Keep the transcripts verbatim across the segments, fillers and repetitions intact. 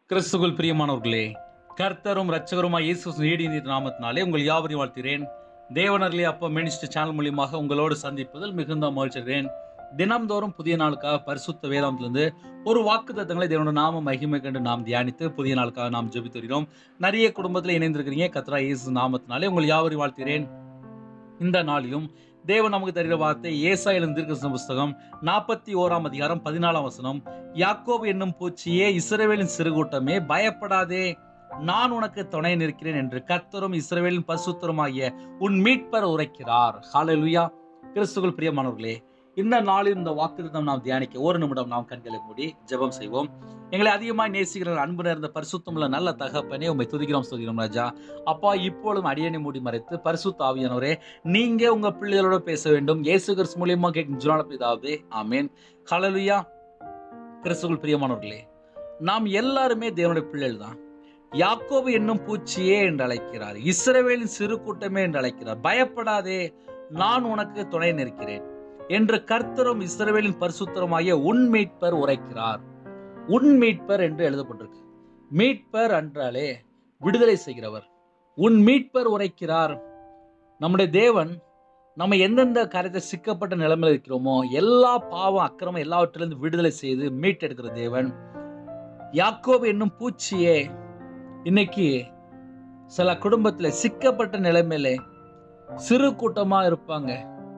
கிறிஸ்துவுக்குள் பிரியமானவர்களே, கர்த்தரும் இரட்சகருமாய் இயேசு நீடின் நாமத்தினாலே உங்கள் யாவரையும் வாழ்த்துகிறேன். தேவனர்லே அப்பா மினிஸ்டர் சேனல் மூலியமாக உங்களோடு சந்திப்பதில் மிகுந்த மகிழ்ச்சிகிறேன். தினம்தோறும் புதிய நாளுக்காக பரிசுத்த வேதாந்திலிருந்து ஒரு வாக்குத்தத்தங்களை தேவனுடைய நாம மகிமை கண்டு நாம் தியானித்து புதிய நாளுக்காக நாம் ஜெபித்து வருகிறோம். நிறைய குடும்பத்தில் இணைந்திருக்கிறீங்க. கர்த்தராகிய இயேசு நாமத்தினாலே உங்கள் யாவரையும் வாழ்த்துகிறேன். இந்த நாளிலும் தேவன் நமக்கு தருகிற வார்த்தை ஏசாயாவின் தீர்க்கதரிசன புஸ்தகம் நாற்பத்தி ஓராம் அதிகாரம் பதினாலாம் வசனம். யாக்கோபு என்னும் பூச்சியே, இஸ்ரவேலின் சிறுகூட்டமே, பயப்படாதே, நான் உனக்கு துணை நிற்கிறேன் என்று கர்த்தரும் இஸ்ரவேலின் பரிசுத்தருமாகிய உன் மீட்பர் உரைக்கிறார். ஹல்லேலூயா. கிறிஸ்துவுக்குள் பிரியமானவர்களே, இந்த நாளில் இந்த வாக்குத்தத்தம் நாம் தியானிக்க ஒரு நிமிடம் நாம் கண்களை மூடி ஜெபம் செய்வோம். எங்களை அதிகமாக நேசிக்கிற அன்பு நேர்ந்த பரிசுத்தமுள்ள நல்ல தகப்பனே, உண்மை துதிக்கிறோம் ஸ்துதிக்கிறோம் ராஜா. அப்பா, இப்பொழுதும் அடியனை மூடி மறைத்து பரிசுத்த ஆவியானவரே, நீங்க உங்க பிள்ளைகளோட பேச வேண்டும். இயேசு கிறிஸ்து மூலியமா கேட்கும் ஜீவனான பிதாவே, ஆமென். ஹல்லேலூயா. கிறிஸ்துவுக்குள் பிரியமானவர்களே, நாம் எல்லாருமே தேவனுடைய பிள்ளைகள் தான். யாக்கோபு என்னும் பூச்சியே என்று அழைக்கிறார், இஸ்ரவேலின் சிறு கூட்டமே என்று அழைக்கிறார். பயப்படாதே, நான் உனக்கு துணை நிற்கிறேன் என்று கர்த்தரும் இஸ்ரவேலின் பரிசுத்தருமாகிய உன் மீட்பர் உரைக்கிறார். உன் மீட்பர் என்று எழுதப்பட்டிருக்கு. மீட்பர் என்றாலே விடுதலை செய்கிறவர். உன் மீட்பர் உரைக்கிறார். நம்முடைய தேவன் நம்ம எந்தெந்த காரியத்தை சிக்கப்பட்ட நிலைமையில் இருக்கிறோமோ எல்லா பாவம் அக்கிரமம் எல்லாவற்றிலிருந்து விடுதலை செய்து மீட்டெடுக்கிற தேவன். யாக்கோபு என்னும் பூச்சியே, இன்னைக்கு சில குடும்பத்துல சிக்கப்பட்ட நிலைமையில சிறு கூட்டமா இருப்பாங்க.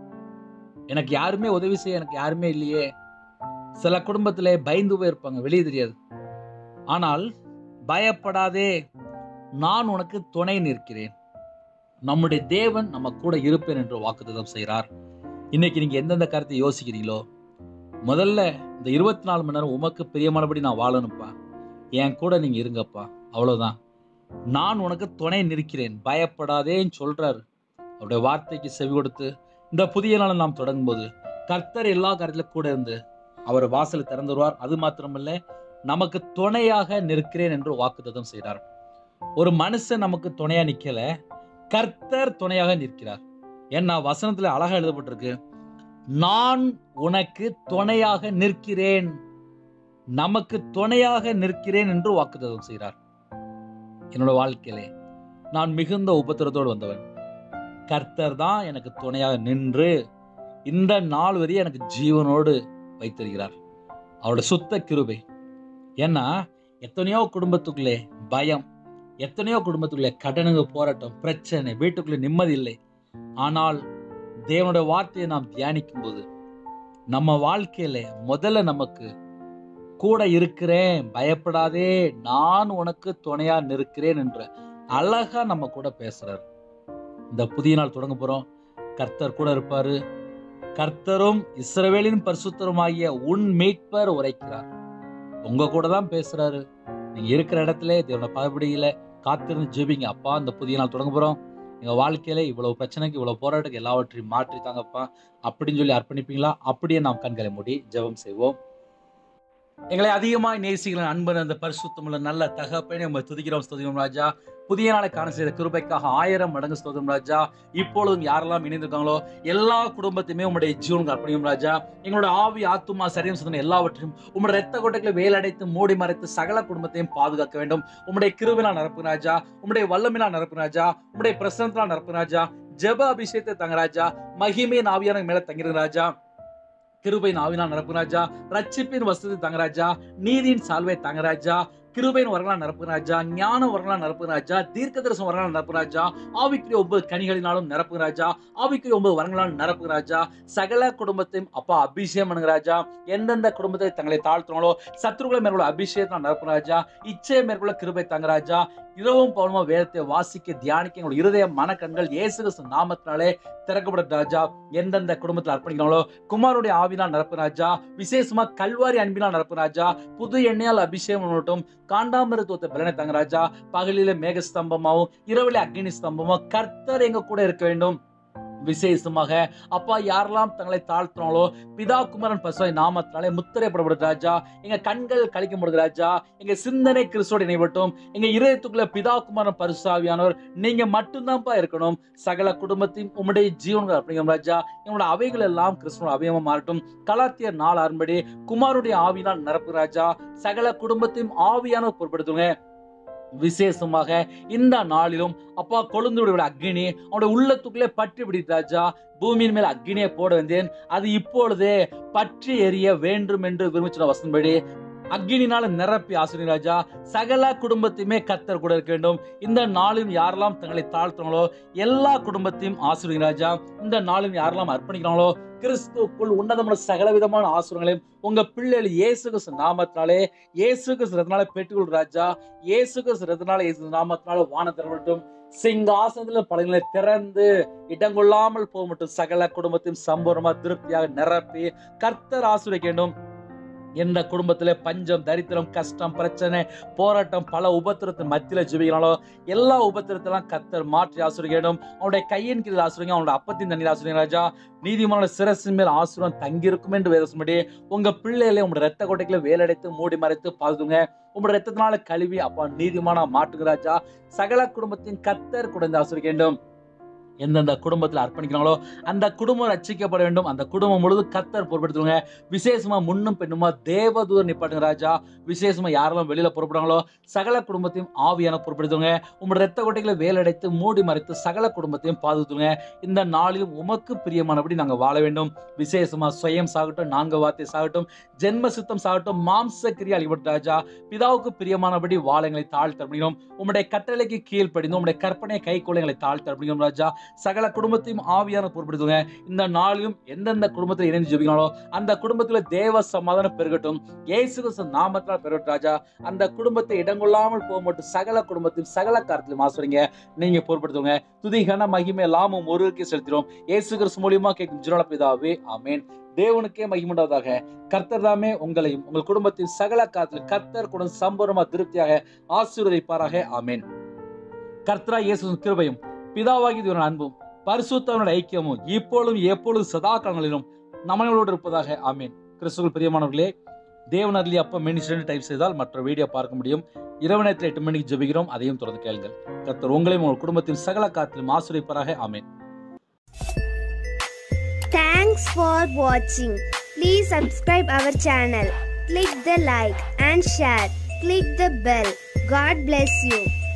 எனக்கு யாருமே உதவி செய்ய எனக்கு யாருமே இல்லையே. சில குடும்பத்திலே பயந்து போயிருப்பாங்க, வெளியே தெரியாது. ஆனால் பயப்படாதே, நான் உனக்கு துணை நிற்கிறேன். நம்முடைய தேவன் நம்ம கூட இருப்பேன் என்று வாக்குத்தத்தம் செய்கிறார். இன்னைக்கு நீங்க எந்தெந்த காரியத்தை யோசிக்கிறீங்களோ, முதல்ல இந்த இருபத்தி நாலு மணி நேரம் உமக்கு பிரியமானபடி நான் வாழணும்ப்பா, என் கூட நீங்க இருங்கப்பா, அவ்வளவுதான். நான் உனக்கு துணை நிற்கிறேன், பயப்படாதேன்னு சொல்றாரு. அவருடைய வார்த்தைக்கு செவி கொடுத்து இந்த புதிய நாளை நாம் தொடங்கும் போது கர்த்தர் எல்லா காரியத்திலும் கூட இருந்து அவர் வாசலை திறந்துருவார். அது மாத்திரமல்ல, நமக்கு துணையாக நிற்கிறேன் என்று வாக்குத்தத்தம் செய்கிறார். ஒரு மனுஷன் நமக்கு துணையா நிக்கல, கர்த்தர் துணையாக நிற்கிறார். ஏன்னா வசனத்துல அழகா எழுதப்பட்டிருக்கு, நான் உனக்கு துணையாக நிற்கிறேன், நமக்கு துணையாக நிற்கிறேன் என்று வாக்குத்தத்தம் செய்கிறார். என்னோட வாழ்க்கையிலே நான் மிகுந்த உபத்திரத்தோடு வந்தவன். கர்த்தர் தான் எனக்கு துணையாக நின்று இந்த நாள் வரை எனக்கு ஜீவனோடு வைத்திருக்கிறார். அவருடைய சுத்த கிருபை. ஏன்னா எத்தனையோ குடும்பத்துக்குள்ளே பயம், எத்தனையோ குடும்பத்துக்குள்ளே கடனுங்க, போராட்டம், பிரச்சனை, வீட்டுக்குள்ளே நிம்மதி இல்லை. ஆனால் தேவனுடைய வார்த்தையை நாம் தியானிக்கும் போது நம்ம வாழ்க்கையில முதல்ல நமக்கு கூட இருக்கிறேன், பயப்படாதே, நான் உனக்கு துணையா நிற்கிறேன் என்ற அழகா நம்ம கூட பேசுறாரு. இந்த புதிய நாள் தொடங்க போறோம். கர்த்தர் கூட இருப்பாரு. கர்த்தரும் இஸ்ரவேலின் பரிசுத்தருமாகிய உன் மீட்பர் உரைக்கிறார். உங்க கூட தான் பேசுறாரு. நீங்க இருக்கிற இடத்துல தேவனுடைய பாதபடியில காத்திருந்து ஜெபிங்க. அப்பா, இந்த புதிய நாள் தொடங்க போறோம், எங்க வாழ்க்கையில இவ்வளவு பிரச்சனைக்கு இவ்வளவு போராட்டத்துக்கு எல்லாவற்றையும் மாற்றி தாங்கப்பா அப்படின்னு சொல்லி அர்ப்பணிப்பீங்களா? அப்படியே நாம் கண்களை மூடி ஜெபம் செய்வோம். எங்களை அதிகமாய் நேசிக்கிற அன்பன் அந்த பரிசுத்தமுள்ள நல்ல தகப்பனே, உங்களை துதிக்கிறோம் ஸ்தோத்திரம் ராஜா. புதிய நாளை காண செய்த கிருபைக்காக ஆயிரம் மடங்கு ஸ்தோத்திரம் ராஜா. இப்பொழுதும் யாரெல்லாம் இணைந்திருக்காங்களோ எல்லா குடும்பத்தையுமே உங்களுடைய ஜீவனுக்கு அர்ப்பணிக்கும் ராஜா. எங்களோட ஆவி, ஆத்துமா, சரீரம், சிந்தனை எல்லாவற்றையும் உங்களுடைய ரத்த கோட்டைகளை வேலடைத்து மூடி மறைத்து சகல குடும்பத்தையும் பாதுகாக்க வேண்டும். உங்களுடைய கிருபையினால் நிரப்பு ராஜா, உங்களுடைய வல்லமையினால் நிரப்பு ராஜா, உங்களுடைய பிரசன்னத்தினால் நிரப்பு ராஜா. ஜெப அபிஷேகத்தை தங்க ராஜா, மகிமையின் ஆவியான மேல தங்கிருங்க ராஜா. கிருபையின் ஆவினால் நிரப்பு ராஜா, ரட்சிப்பின் வசதி தங்க ராஜா, நீதியின் சால்வை தங்க ராஜா, கிருபையின் வரங்களா நிரப்பு ராஜா, ஞான வரங்களா நிரப்பு ராஜா, தீர்க்க தரிசன வரங்களா நிரப்பு ராஜா, ஆவிக்குரிய ஒன்பது கனிகளினாலும் நிரப்பு ராஜா, ஆவிக்குரிய ஒன்பது வரங்களாலும் நிரப்பு ராஜா. சகல குடும்பத்தையும் அப்பா அபிஷேகம் பண்ணுங்க ராஜா. எந்தெந்த குடும்பத்தை தங்களை தாழ்த்துறாங்களோ சத்துருக்களை மேற்கொள்ள அபிஷேகத்தை நிரப்பு ராஜா. இச்சையை மேற்கொள்ள கிருபை தங்க ராஜா. இரவும் பவுனமா வேதத்தை வாசிக்க தியானிக்க எங்களுடைய இருதய மனக்கண்கள் இயேசு கிறிஸ்து நாமத்தினாலே திறக்கப்பட ராஜா. எந்தெந்த குடும்பத்தில் அர்ப்பணிக்கிறாங்களோ குமாரனுடைய ஆவினால் நிரப்பு ராஜா, விசேஷமா கல்வாரி அன்பினால் நிரப்பு ராஜா. புது எண்ணெயால் அபிஷேகம் பண்ணட்டும். காண்டாமிருத்துவத்தை பலனை தங்க ராஜா. பகலில மேக ஸ்தம்பமாவும் இரவில அக்னி ஸ்தம்பமாவும் கர்த்தர் எங்க கூட இருக்க வேண்டும். விசேஷமாக அப்பா யாரெல்லாம் தங்களை தாழ்த்தினாலோ பிதா குமாரன் பசுவை நாமத்தினாலே முத்திரைப்படப்படுது ராஜா. எங்க கண்கள் கழிக்கப்படுது ராஜா. எங்க சிந்தனை கிறிஸ்துவோடு இணைவட்டும். எங்க இதயத்துக்குள்ள பிதா குமாரன் பரிசுத்தாவியானவர் நீங்க மட்டும்தான்ப்பா இருக்கணும். சகல குடும்பத்தையும் உம்முடைய ஜீவன்கள் அப்படிங்கிற ராஜா. எங்களோட அவைகள் எல்லாம் கிறிஸ்துவோட அவயமா மாறட்டும். கலாத்தியர் நாலு அன்படி குமாருடைய ஆவியினால் நிரப்பு ராஜா. சகல குடும்பத்தையும் ஆவியானவர் பொறுப்படுத்துங்க. விசேஷமாக இந்த நாளிலும் அப்பா கொழுந்துடைய அக்னி அவனுடைய உள்ளத்துக்குள்ளே பற்றி பிடித்து ராஜா. பூமியின் மேல் அக்னியை போட வந்தேன், அது இப்பொழுதே பற்றி எரிய வேண்டும் என்று விரும்பின வசனப்படி அக்னினால நிரப்பி ஆசிரியர் ராஜா. சகல குடும்பத்தையுமே கர்த்தர் கூட இருக்க வேண்டும். இந்த நாளிலும் யாரெல்லாம் தங்களை தாழ்த்துறாங்களோ எல்லா குடும்பத்தையும் ஆசிரியர் ராஜா. இந்த நாளிலும் யாரெல்லாம் அர்ப்பணிக்கிறாங்களோ கிறிஸ்துவுக்குள் உன்னதமான சகல விதமான ஆசீர்வாதங்களையும் உங்க பிள்ளைகள் இயேசு கிறிஸ்து நாமத்தினாலே இயேசு கிறிஸ்து ரத்னால பெற்றுக்கொள் ராஜா. இயேசு கிறிஸ்து ரத்னால இயேசு நாமத்தினால வானம் திறக்கட்டும். சிங்காசனத்துல பலங்களை திறந்து இடங்கொள்ளாமல் போக மட்டும் சகல குடும்பத்தையும் சம்பூர்ணமா திருப்தியாக நிரப்பி கர்த்தர் ஆசீர்வதிக்க வேண்டும். எந்த குடும்பத்துல பஞ்சம், தரித்திரம், கஷ்டம், பிரச்சனை, போராட்டம், பல உபத்திரத்தின் மத்தியில ஜெபிக்கிறாங்களோ எல்லா உபத்திரத்தெல்லாம் கர்த்தர் மாற்றி ஆசீர்வதிக்கணும். அவனுடைய கையின் கீழ் ஆசீர்வதிங்க. அவனோட அப்பத்தின் தண்ணீர் ஆசீர்வதிங்க ராஜா. நீதிமான சிரசின் மேல் ஆசீர்வாதம் தங்கியிருக்கும் என்று வேதம் சொல்லி உங்க பிள்ளைகளை உங்களோட ரத்த கோட்டைகளை வேலடைத்து மூடி மறைத்து பாதுங்க. உங்களோட ரத்தத்தினால கழுவி அப்பா நீதிமான மாட்டுங்க ராஜா. சகல குடும்பத்தின் கர்த்தர் குறைந்து ஆசீர்வதிக்க வேண்டும். எந்தெந்த குடும்பத்தில் அர்ப்பணிக்கிறாங்களோ அந்த குடும்பம் ரட்சிக்கப்பட வேண்டும். அந்த குடும்பம் முழுது கர்த்தர் பொறுப்படுத்துவாங்க. விசேஷமா முன்னும் பெண்ணுமா தேவதூதர் நிப்பாட்டுங்க ராஜா. விசேஷமா யாரெல்லாம் வெளியில பொறுப்படுறாங்களோ சகல குடும்பத்தையும் ஆவியான பொறுப்படுத்துவாங்க. உங்களோட ரத்த கோட்டைகளை வேலடைத்து மூடி மறைத்து சகல குடும்பத்தையும் பாதுகாத்துங்க. இந்த நாளிலும் உமக்கு பிரியமானபடி நாங்கள் வாழ வேண்டும். விசேஷமா சுயம் சாகட்டும், நான்கு வார்த்தை சாகட்டும், ஜென்ம சித்தம் சாகட்டும், மாம்ச கிரியா அழிபட்டு ராஜா. பிதாவுக்கு பிரியமானபடி வாழ எங்களை தாழ்த்த அப்படிங்கிறோம். உங்களுடைய கட்டளைக்கு கீழ்ப்படிந்து உங்களுடைய கற்பனை கை கொள்ள எங்களை தாழ்த்த அப்படிங்கிறோம் ராஜா. சகல குடும்பத்தையும் ஆவியான பொறுப்படுத்துங்க. இந்த நாளிலும் எந்தெந்த குடும்பத்தில் இணைந்து ஜெபிக்கிறாங்களோ அந்த குடும்பத்துல தேவ சமாதானம் பெருகட்டும். இயேசு கிறிஸ்து நாமத்தால் பெருகட்டும் ராஜா. அந்த குடும்பத்தை இடங்கொள்ளாமல் போக மட்டும் சகல குடும்பத்தையும் சகல காரியத்திலும் ஆசீர்வதிங்க. நீங்க பொறுப்படுத்துங்க. துதி கன மகிமை லாமும் ஒருவருக்கே செலுத்தினோம். இயேசு கிறிஸ்து மூலியமா கேட்கும் ஜீவனுள்ள பிதாவே ஆமென். தேவனுக்கே மகிமையுண்டாவதாக. கர்த்தர் தாமே உங்களையும் உங்கள் குடும்பத்தின் சகல காரியத்திலும் கர்த்தர் கூட சம்பூர்ணமா திருப்தியாக ஆசீர்வதிப்பாராக ஆமென். கர்த்தரா இயேசுவின் கிருபையும் பிதாவாகி தேவனுடைய அன்பும் பரிசுத்தவனுடைய ஐக்கியமும் இப்பொழுதும் எப்பொழுதும் சதா காலங்களிலும் நம்மளோடு இருப்பதாக ஆமென். கிறிஸ்துவுக்குள் பிரியமானவர்களே, தேவன் அருளிய அப்பம் மினிஸ்ட்ரி டைப் செய்தால் மற்ற வீடியோ பார்க்க முடியும். இரவு நேரத்தில் எட்டு மணிக்கு ஜெபிக்கிறோம், அதையும் தொடர்ந்து கேளுங்கள். கர்த்தர் உங்களையும் உங்கள் குடும்பத்தின் சகல காரியத்திலும் ஆசீர்வதிப்பாராக ஆமென். Thanks for watching. Please subscribe our channel. Click the like and share. Click the bell. God bless you.